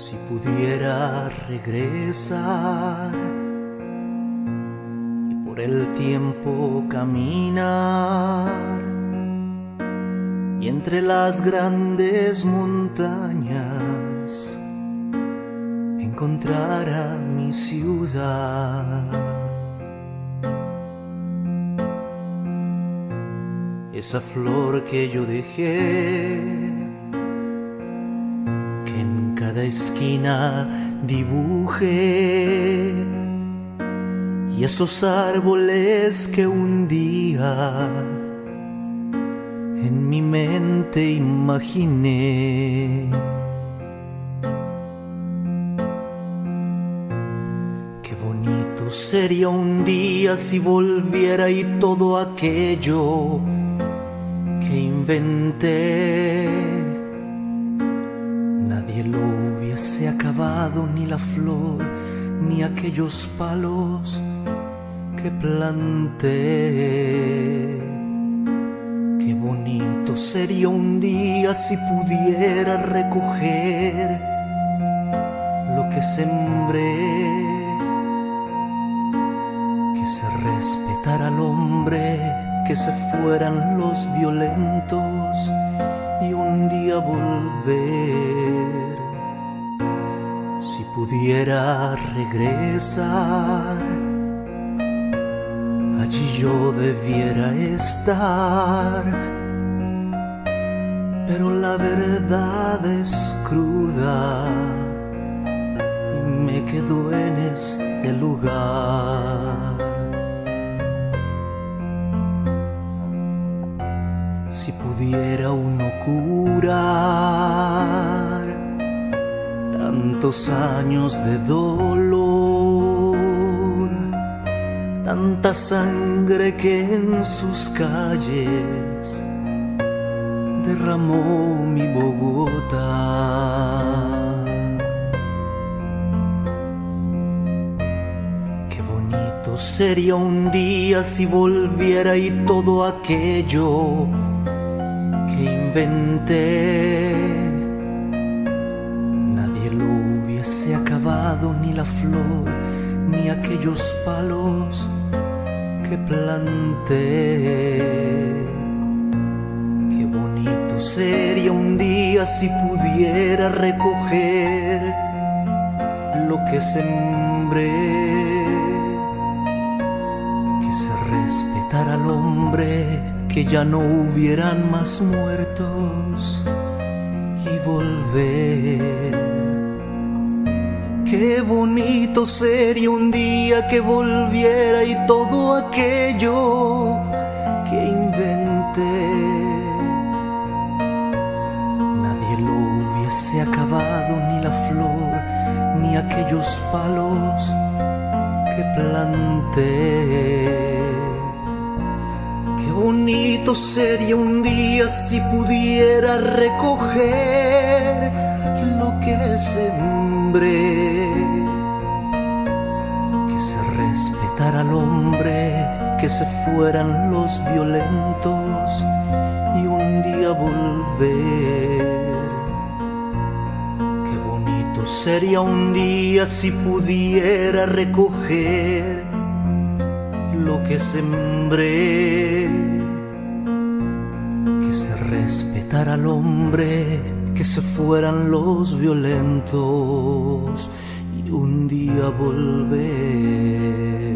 Si pudiera regresar y por el tiempo caminar y entre las grandes montañas encontrar a mi ciudad, esa flor que yo dejé, que en cada esquina dibujé, y esos árboles que un día en mi mente imaginé. Qué bonito sería un día si volviera y todo aquello que inventé nadie lo hubiese acabado, ni la flor, ni aquellos palos que planté. Qué bonito sería un día si pudiera recoger lo que sembré, que se respetara al hombre, que se fueran los violentos y un día volver. Si pudiera regresar, allí yo debiera estar, pero la verdad es cruda y me quedo en este lugar. Si pudiera uno curar tantos años de dolor, tanta sangre que en sus calles derramó mi Bogotá. Qué bonito sería un día si volviera y todo aquello que inventé nadie lo hubiese acabado, ni la flor, ni aquellos palos que planté. Qué bonito sería un día si pudiera recoger lo que sembré, que se respetara al hombre, que ya no hubieran más muertos y volver. Qué bonito sería un día que volviera y todo aquello que inventé nadie lo hubiese acabado, ni la flor, ni aquellos palos que planté. Qué bonito sería un día si pudiera recoger lo que sembré, que se respetara al hombre, que se fueran los violentos y un día volver. Qué bonito sería un día si pudiera recoger lo que sembré, que se respetara al hombre, que se fueran los violentos y un día volver.